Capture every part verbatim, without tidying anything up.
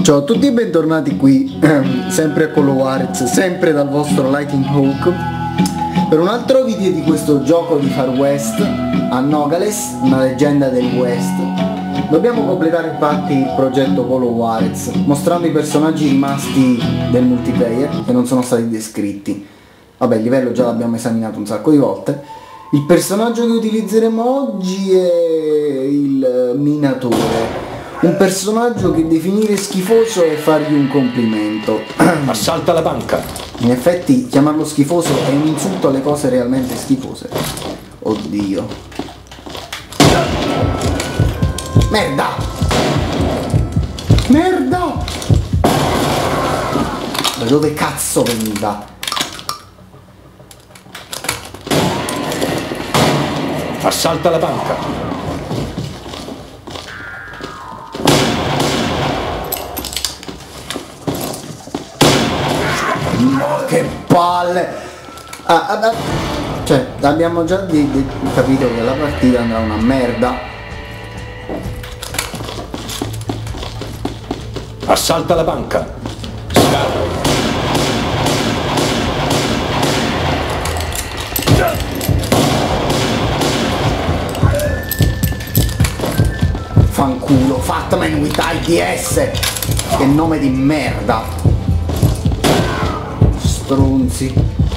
Ciao a tutti e bentornati qui, ehm, sempre a Call of Juarez, sempre dal vostro Lightning Hawk, per un altro video di questo gioco di Far West a Nogales, una leggenda del West. Dobbiamo completare infatti il progetto Call of Juarez, mostrando i personaggi rimasti del multiplayer che non sono stati descritti. Vabbè, il livello già l'abbiamo esaminato un sacco di volte. Il personaggio che utilizzeremo oggi è il minatore. Un personaggio che definire schifoso è fargli un complimento. Assalta la banca. In effetti chiamarlo schifoso è un insulto alle cose realmente schifose. Oddio. Merda! Merda! Da dove cazzo veniva? Assalta la banca. No, che palle! Ah, ah, ah. Cioè, abbiamo già di, di, capito che la partita andrà una merda. Assalta la banca. Scala. Fanculo, Fatman with I D S! Che nome di merda! Stronzi.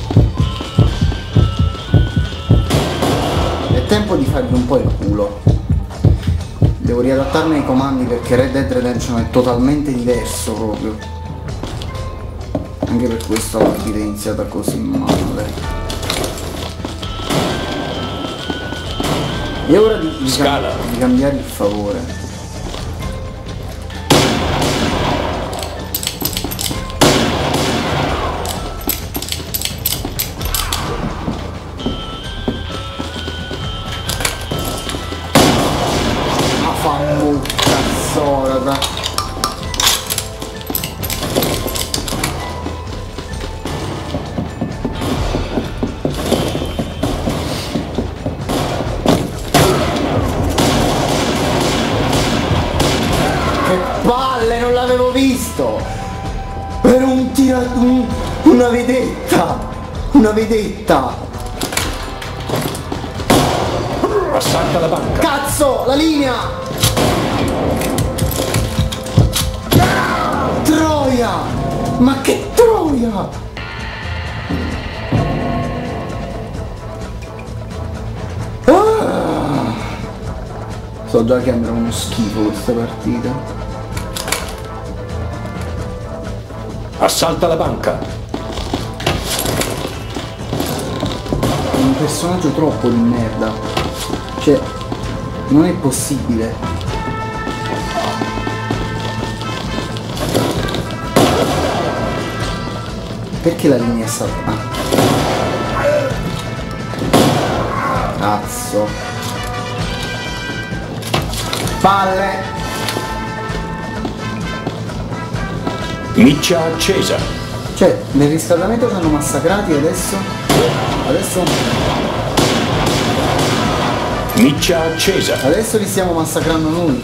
È tempo di fargli un po' il culo. Devo riadattarmi ai comandi perché Red Dead Redemption è totalmente diverso proprio. Anche per questo la partita è iniziata così male. E ora di, di, cam di cambiare il favore. Fammo cazzola. Che palle, non l'avevo visto! Era un tira... Un, una vedetta! Una vedetta! Assalta la banca. Cazzo, la linea! Troia! Ma che troia! Ah! So già che andrà uno schifo questa partita. Assalta la banca. È un personaggio troppo di merda. Cioè, non è possibile. Perché la linea è saltata? Cazzo. Palle! Miccia accesa. Cioè, nel riscaldamento ci hanno massacrati e adesso... Adesso... Miccia accesa. Adesso li stiamo massacrando noi.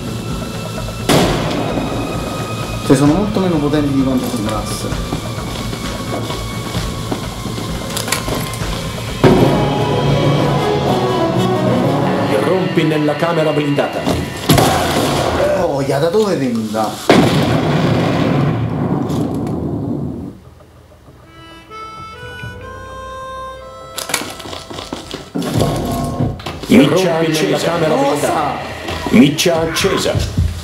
Cioè, sono molto meno potenti di quanto sembrasse. Irrompi nella camera blindata. Oh, da dove veniva? Miccia accesa. Camera blindata. Miccia accesa.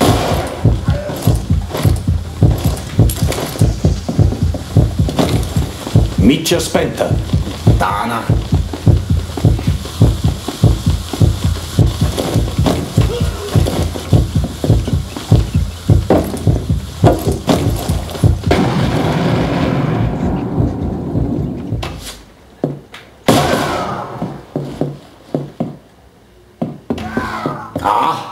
Miccia spenta. Tana. Ah!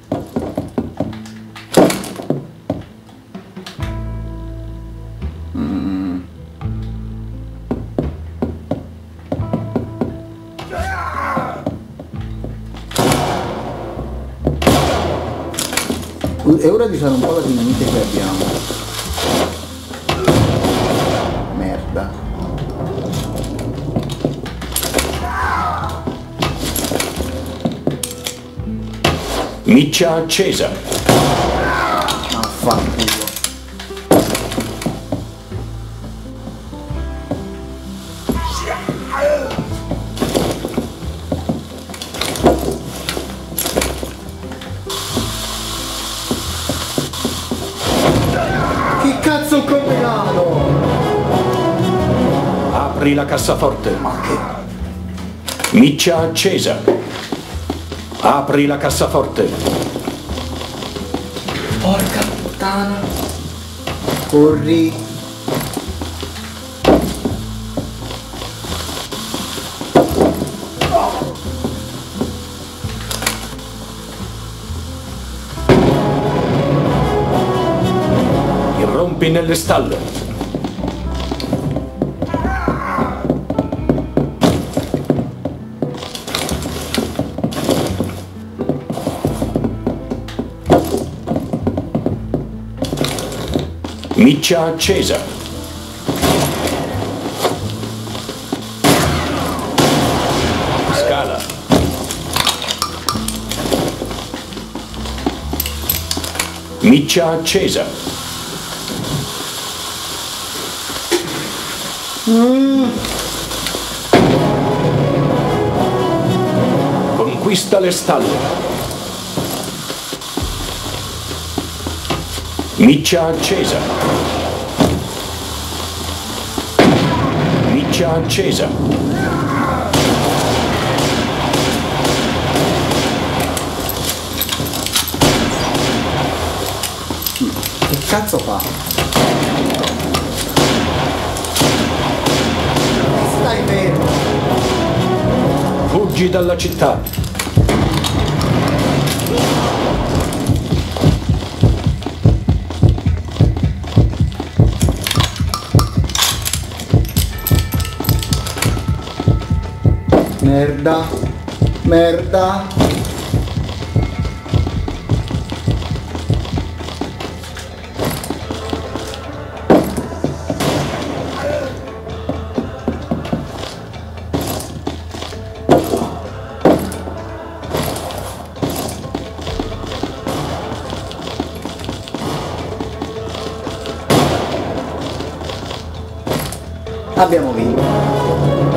Mm. È ora di usare un po' la dinamite che abbiamo. merda. Miccia accesa. Affanculo. Che cazzo ho combinato? Apri la cassaforte. Ma che... Miccia accesa. Apri la cassaforte. Porca puttana. Corri. Irrompi nelle stalle. Miccia accesa. Scala. Miccia accesa. Mm. Conquista le stalle. Miccia accesa. Miccia accesa. Che cazzo fa? Stai fermo. Fuggi dalla città. Merda. Merda. Abbiamo vinto.